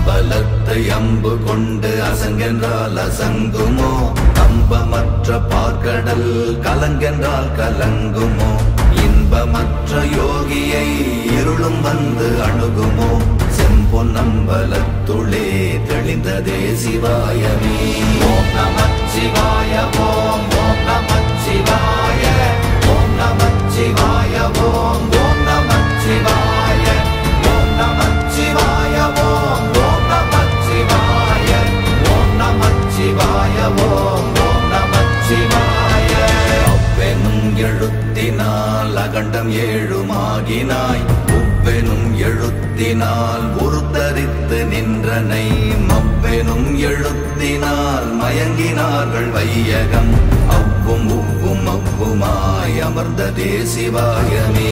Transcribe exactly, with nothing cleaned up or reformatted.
அம்பலத்தை அம்பு கொண்டு அசங்கென்றால் அசங்குமோ கம்பமற்ற பார்க்கடல் கலங்கென்றால் கலங்குமோ இன்பமற்ற யோகியை இருளும் வந்து அணுகுமோ செம்பொன்னம்பலத்துளே தெளிந்ததே சிவாயமே ஓம் நமச்சிவாய ஓம் ஓம் நமச்சிவாய ஓம் நமச்சிவாய ஓம் ஓம் நமச்சிவாய ஓம் நமச்சிவாய ஓம் ஓம் நமச்சிவாய ஓம் நமச்சிவாய ஓம் ஓம் நமச்சிவாய அவ்வெனும் எழுத்தினால் அகண்டம் ஏழுமாகினாய் உவ்வெனும் எழுத்தினால் உருத்தரித்து நின்றனை மவ்வெனும் எழுத்தினால் மயங்கினார்கள் வையகம் அவ்வும் உவ்வும் அவ்வுமாய் அமர்ந்ததே சிவாயமே